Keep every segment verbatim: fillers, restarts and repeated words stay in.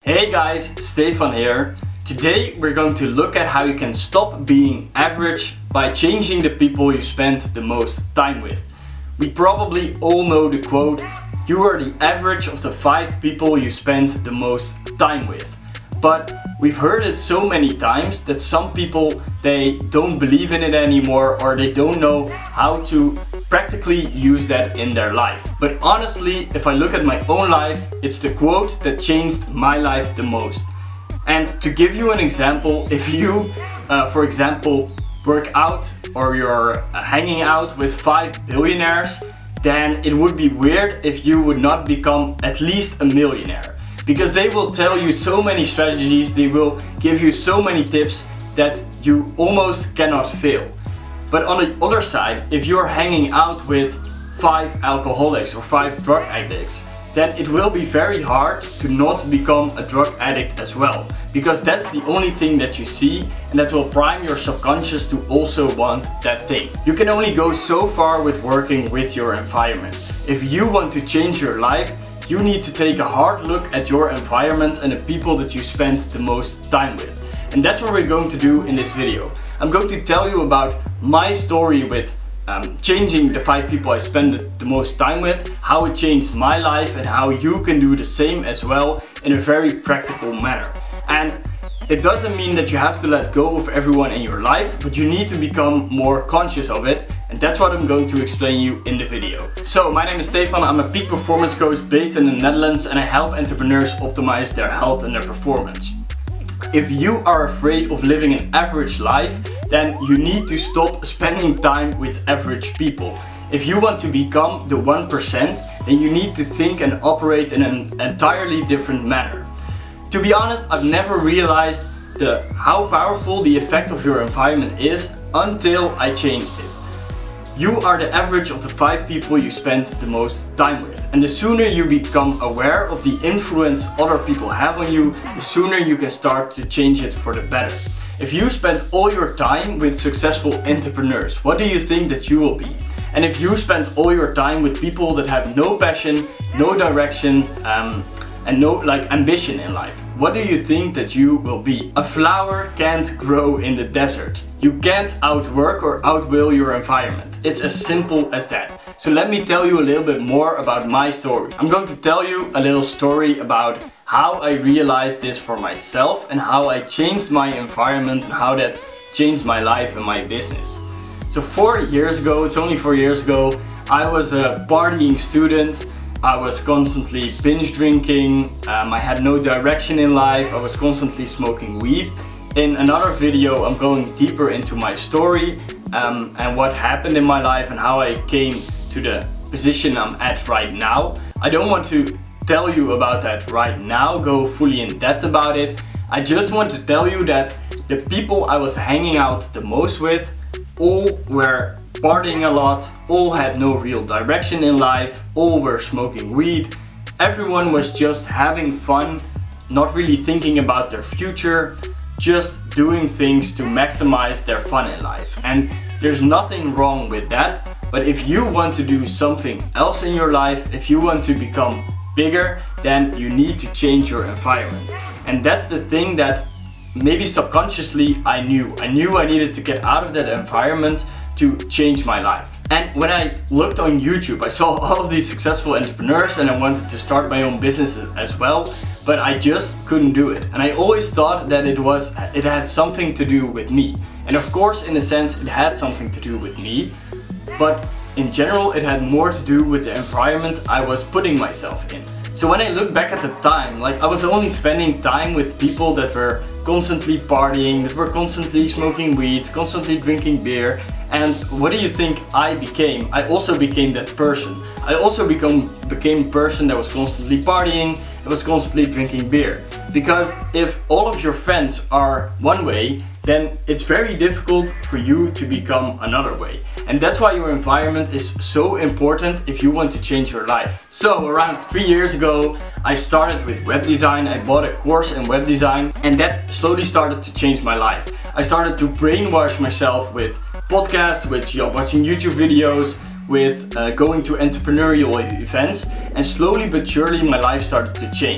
Hey guys, Stefan here. Today we're going to look at how you can stop being average by changing the people you spend the most time with. We probably all know the quote, you are the average of the five people you spend the most time with. But we've heard it so many times that some people, they don't believe in it anymore, or they don't know how to practically use that in their life. But honestly, if I look at my own life, it's the quote that changed my life the most. And to give you an example, if you, uh, for example, work out or you're uh, hanging out with five billionaires, then it would be weird if you would not become at least a millionaire. Because they will tell you so many strategies, they will give you so many tips that you almost cannot fail. But on the other side, if you're hanging out with five alcoholics or five drug addicts, then it will be very hard to not become a drug addict as well. Because that's the only thing that you see, and that will prime your subconscious to also want that thing. You can only go so far with working with your environment. If you want to change your life, you need to take a hard look at your environment and the people that you spend the most time with. And that's what we're going to do in this video. I'm going to tell you about my story with um, changing the five people I spend the most time with, how it changed my life, and how you can do the same as well in a very practical manner. And it doesn't mean that you have to let go of everyone in your life, but you need to become more conscious of it. And that's what I'm going to explain you in the video. So my name is Stefan, I'm a peak performance coach based in the Netherlands, and I help entrepreneurs optimize their health and their performance. If you are afraid of living an average life, then you need to stop spending time with average people. If you want to become the one percent, then you need to think and operate in an entirely different manner. To be honest, I've never realized the, how powerful the effect of your environment is until I changed it. You are the average of the five people you spend the most time with. And the sooner you become aware of the influence other people have on you, the sooner you can start to change it for the better. If you spend all your time with successful entrepreneurs, what do you think that you will be? And if you spend all your time with people that have no passion, no direction, um, and no like ambition in life, what do you think that you will be? A flower can't grow in the desert. You can't outwork or outwill your environment. It's as simple as that. So let me tell you a little bit more about my story. I'm going to tell you a little story about how I realized this for myself and how I changed my environment and how that changed my life and my business. So four years ago, it's only four years ago, I was a partying student. I was constantly binge drinking, um, I had no direction in life, I was constantly smoking weed. In another video I'm going deeper into my story um, and what happened in my life and how I came to the position I'm at right now. I don't want to tell you about that right now, go fully in depth about it. I just want to tell you that the people I was hanging out the most with all were partying a lot, all had no real direction in life, all were smoking weed. Everyone was just having fun, not really thinking about their future, just doing things to maximize their fun in life. And there's nothing wrong with that, but if you want to do something else in your life, if you want to become bigger, then you need to change your environment. And that's the thing that maybe subconsciously I knew. I knew I needed to get out of that environment to change my life. And when I looked on YouTube, I saw all of these successful entrepreneurs and I wanted to start my own business as well, but I just couldn't do it. And I always thought that it was, it had something to do with me. And of course, in a sense, it had something to do with me, but in general, it had more to do with the environment I was putting myself in. So when I look back at the time, like I was only spending time with people that were constantly partying, that were constantly smoking weed, constantly drinking beer. And what do you think I became? I also became that person. I also become, became a person that was constantly partying, that was constantly drinking beer. Because if all of your friends are one way, then it's very difficult for you to become another way. And that's why your environment is so important if you want to change your life. So around three years ago, I started with web design. I bought a course in web design, and that slowly started to change my life. I started to brainwash myself with podcasts, with you know, watching YouTube videos, with uh, going to entrepreneurial events, and slowly but surely my life started to change.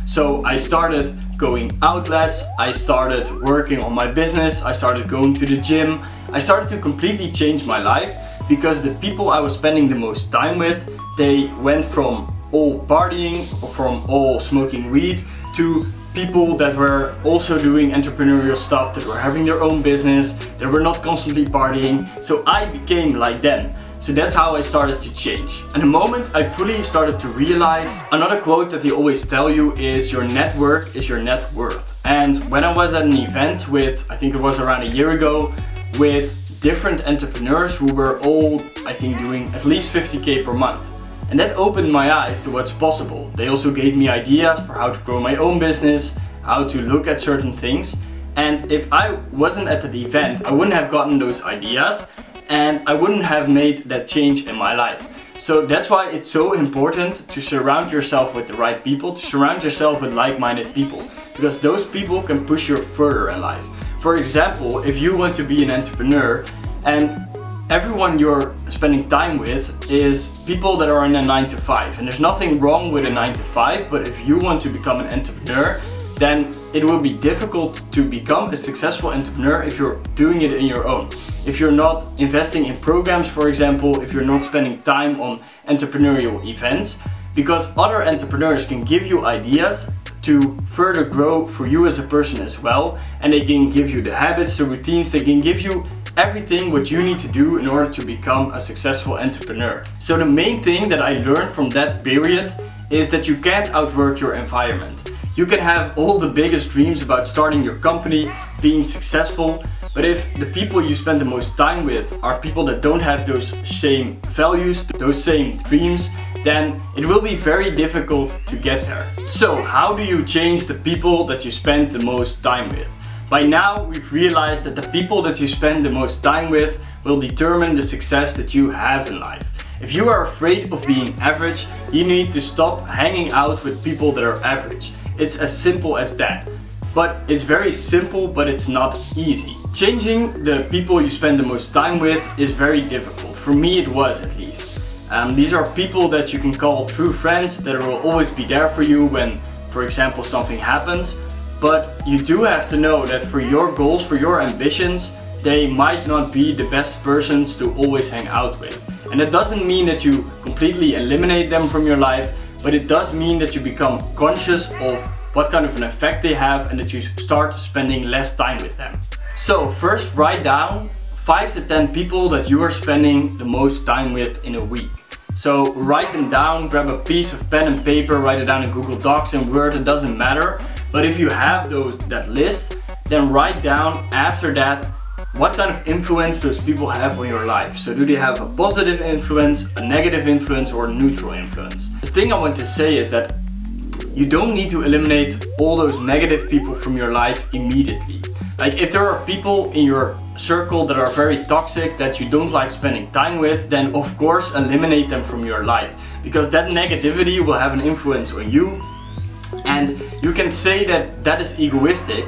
So I started going out less, I started working on my business, I started going to the gym. I started to completely change my life because the people I was spending the most time with, they went from all partying or from all smoking weed to people that were also doing entrepreneurial stuff, that were having their own business, that were not constantly partying. So I became like them. So that's how I started to change. And the moment I fully started to realize, another quote that they always tell you is your network is your net worth. And when I was at an event with, I think it was around a year ago, with different entrepreneurs who were all, I think, doing at least fifty K per month. And that opened my eyes to what's possible. They also gave me ideas for how to grow my own business, how to look at certain things. And if I wasn't at the event, I wouldn't have gotten those ideas and I wouldn't have made that change in my life. So that's why it's so important to surround yourself with the right people, to surround yourself with like-minded people, because those people can push you further in life. For example, if you want to be an entrepreneur and everyone you're spending time with is people that are in a nine to five, and there's nothing wrong with a nine to five, but if you want to become an entrepreneur, then it will be difficult to become a successful entrepreneur if you're doing it in your own. If you're not investing in programs, for example, if you're not spending time on entrepreneurial events, because other entrepreneurs can give you ideas to further grow for you as a person as well, and they can give you the habits, the routines, they can give you everything what you need to do in order to become a successful entrepreneur. So the main thing that I learned from that period is that you can't outwork your environment. You can have all the biggest dreams about starting your company, being successful, but if the people you spend the most time with are people that don't have those same values, those same dreams, then it will be very difficult to get there. So how do you change the people that you spend the most time with? By now we've realized that the people that you spend the most time with will determine the success that you have in life. If you are afraid of being average, you need to stop hanging out with people that are average. It's as simple as that. But it's very simple, but it's not easy. Changing the people you spend the most time with is very difficult. For me it was, at least. Um, these are people that you can call true friends, that will always be there for you when, for example, something happens. But you do have to know that for your goals, for your ambitions, they might not be the best persons to always hang out with. And it doesn't mean that you completely eliminate them from your life, but it does mean that you become conscious of what kind of an effect they have and that you start spending less time with them. So first, write down five to ten people that you are spending the most time with in a week. So write them down, grab a piece of pen and paper, write it down in Google Docs and Word, it doesn't matter. But if you have those that list, then write down after that what kind of influence those people have on your life. So do they have a positive influence, a negative influence, or a neutral influence? The thing I want to say is that you don't need to eliminate all those negative people from your life immediately. Like if there are people in your circle that are very toxic, that you don't like spending time with, then of course eliminate them from your life, because that negativity will have an influence on you. And you can say that that is egoistic,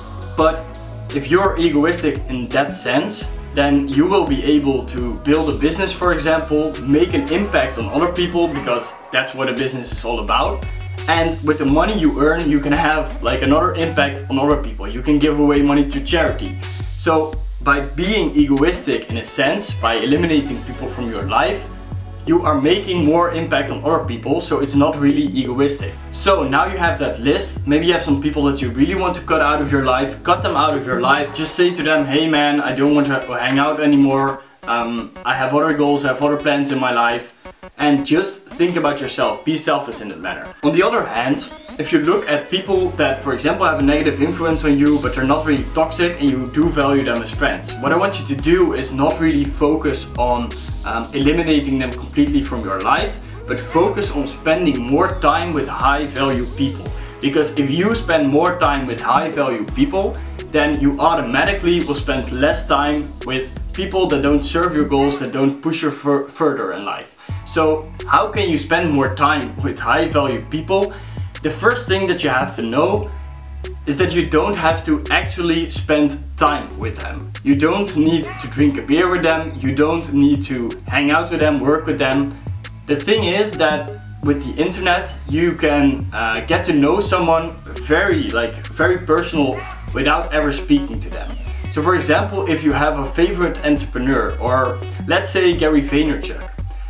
but if you're egoistic in that sense, then you will be able to build a business, for example, make an impact on other people, because that's what a business is all about. And with the money you earn, you can have like another impact on other people. You can give away money to charity. So by being egoistic in a sense, by eliminating people from your life, you are making more impact on other people, so it's not really egoistic. So now you have that list. Maybe you have some people that you really want to cut out of your life. Cut them out of your life. Just say to them, hey man, I don't want to hang out anymore. Um, I have other goals, I have other plans in my life. And just think about yourself. Be selfish in that matter. On the other hand, if you look at people that, for example, have a negative influence on you, but they're not really toxic and you do value them as friends, what I want you to do is not really focus on um, eliminating them completely from your life, but focus on spending more time with high value people. Because if you spend more time with high value people, then you automatically will spend less time with people that don't serve your goals, that don't push you fur further in life. So how can you spend more time with high value people? The first thing that you have to know is that you don't have to actually spend time with them. You don't need to drink a beer with them, you don't need to hang out with them, work with them. The thing is that with the internet, you can uh, get to know someone very, like, very personal without ever speaking to them. So for example, if you have a favorite entrepreneur, or let's say Gary Vaynerchuk,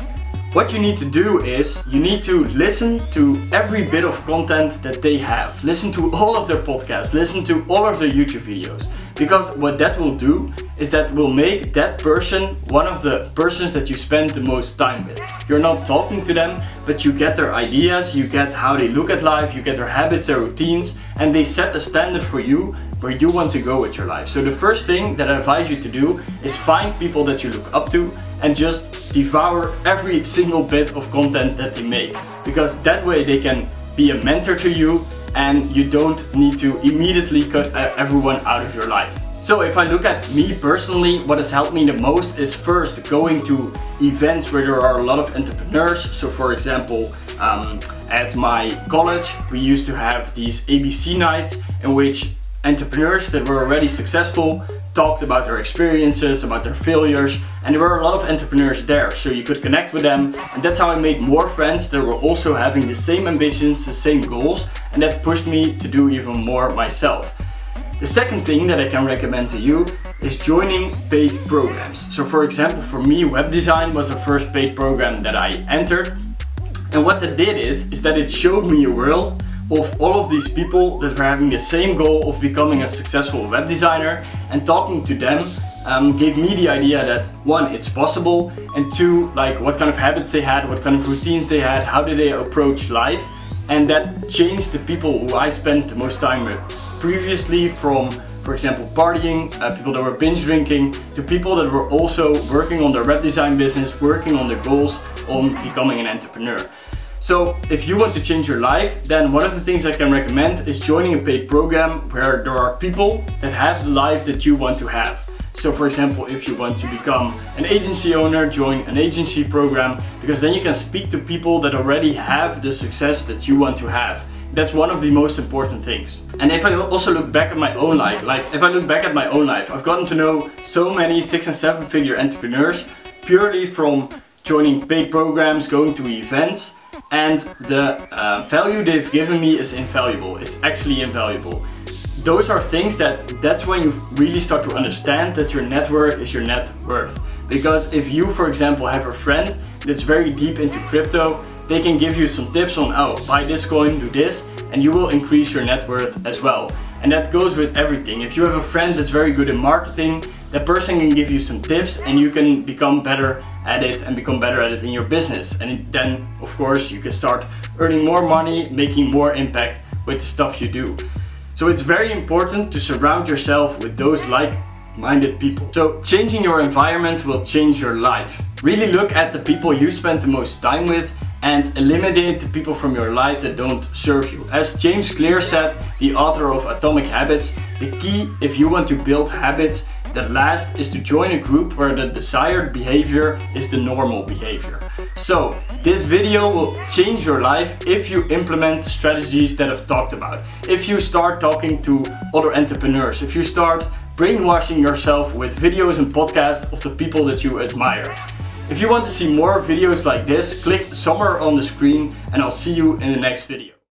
what you need to do is you need to listen to every bit of content that they have. Listen to all of their podcasts, listen to all of their YouTube videos. Because what that will do is that will make that person one of the persons that you spend the most time with. You're not talking to them, but you get their ideas, you get how they look at life, you get their habits, their routines, and they set a standard for you where you want to go with your life. So the first thing that I advise you to do is find people that you look up to and just devour every single bit of content that they make. Because that way they can be a mentor to you and you don't need to immediately cut everyone out of your life. So if I look at me personally, what has helped me the most is first going to events where there are a lot of entrepreneurs. So for example, um, at my college, we used to have these A B C nights in which entrepreneurs that were already successful talked about their experiences, about their failures, and there were a lot of entrepreneurs there, so you could connect with them, and that's how I made more friends that were also having the same ambitions, the same goals, and that pushed me to do even more myself. The second thing that I can recommend to you is joining paid programs. So for example, for me, web design was the first paid program that I entered, and what that did is, is that it showed me a world of all of these people that were having the same goal of becoming a successful web designer, and talking to them um, gave me the idea that one, it's possible, and two, like what kind of habits they had, what kind of routines they had, how did they approach life, and that changed the people who I spent the most time with. Previously, from for example partying, uh, people that were binge drinking, to people that were also working on their web design business, working on their goals on becoming an entrepreneur. So if you want to change your life, then one of the things I can recommend is joining a paid program where there are people that have the life that you want to have. So for example, if you want to become an agency owner, join an agency program, because then you can speak to people that already have the success that you want to have. That's one of the most important things. And if I also look back at my own life, like if I look back at my own life, I've gotten to know so many six and seven figure entrepreneurs purely from joining paid programs, going to events, and the uh, value they've given me is invaluable. It's actually invaluable. Those are things that, that's when you really start to understand that your network is your net worth. Because if you, for example, have a friend that's very deep into crypto, they can give you some tips on, oh, buy this coin, do this, and you will increase your net worth as well. And that goes with everything. If you have a friend that's very good in marketing, that person can give you some tips and you can become better at it and become better at it in your business. And then, of course, you can start earning more money, making more impact with the stuff you do. So it's very important to surround yourself with those like-minded people. So changing your environment will change your life. Really look at the people you spend the most time with and eliminate the people from your life that don't serve you. As James Clear said, the author of Atomic Habits, the key if you want to build habits that last is to join a group where the desired behavior is the normal behavior. So this video will change your life if you implement the strategies that I've talked about. If you start talking to other entrepreneurs, if you start brainwashing yourself with videos and podcasts of the people that you admire. If you want to see more videos like this, click somewhere on the screen and I'll see you in the next video.